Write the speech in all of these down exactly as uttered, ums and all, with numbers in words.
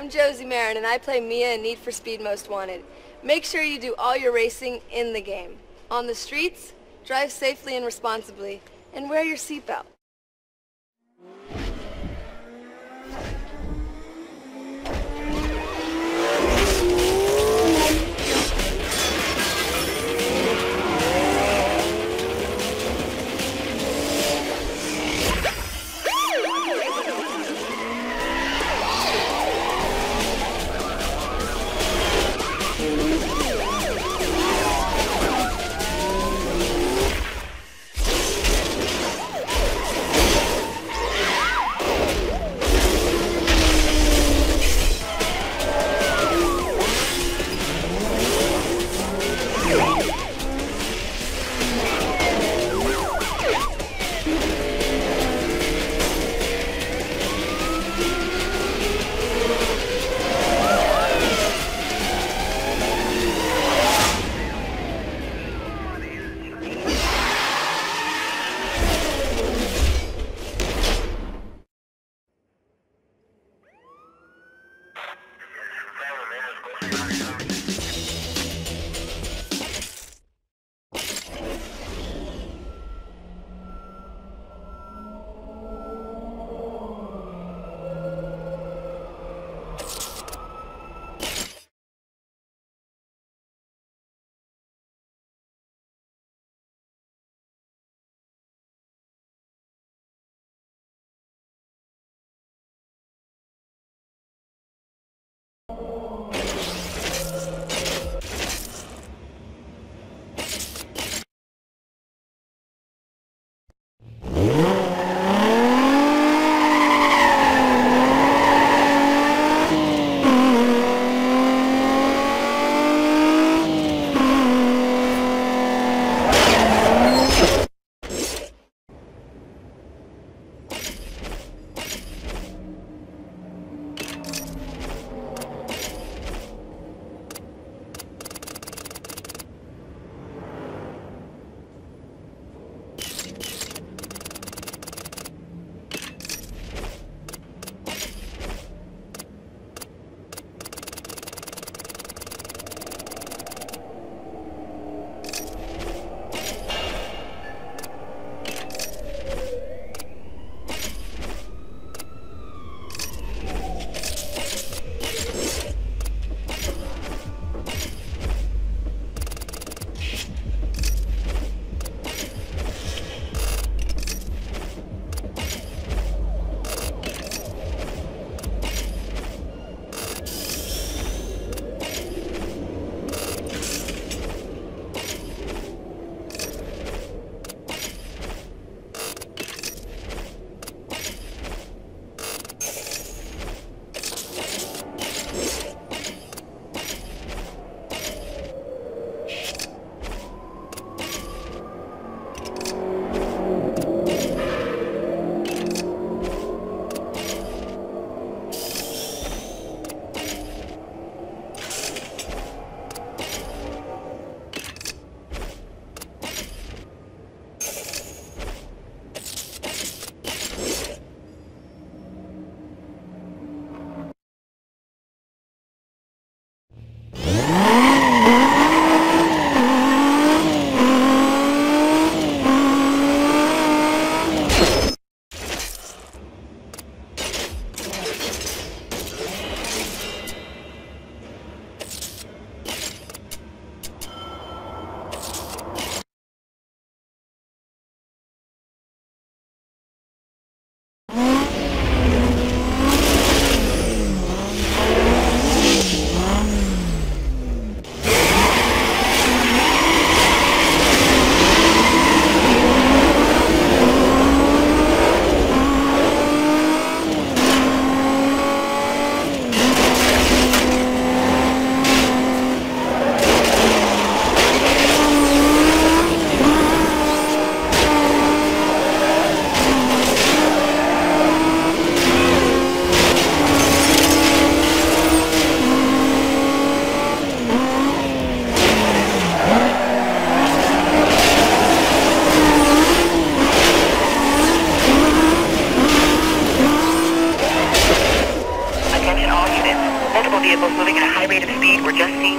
I'm Josie Marin, and I play Mia in Need for Speed Most Wanted. Make sure you do all your racing in the game. On the streets, drive safely and responsibly, and wear your seatbelt.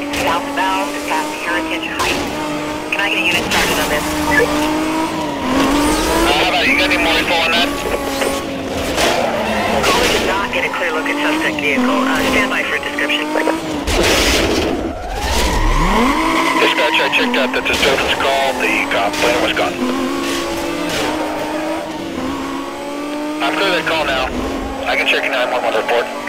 southbound past Heritage Heights. Can I get a unit started on this? Uh, how about you got any more info on that? Caller did not get a clear look at suspect vehicle. Uh, stand by for a description. Dispatch, I checked out the disturbance call. The uh, plane was gone. I'm clear that call now. I can check your nine one one report.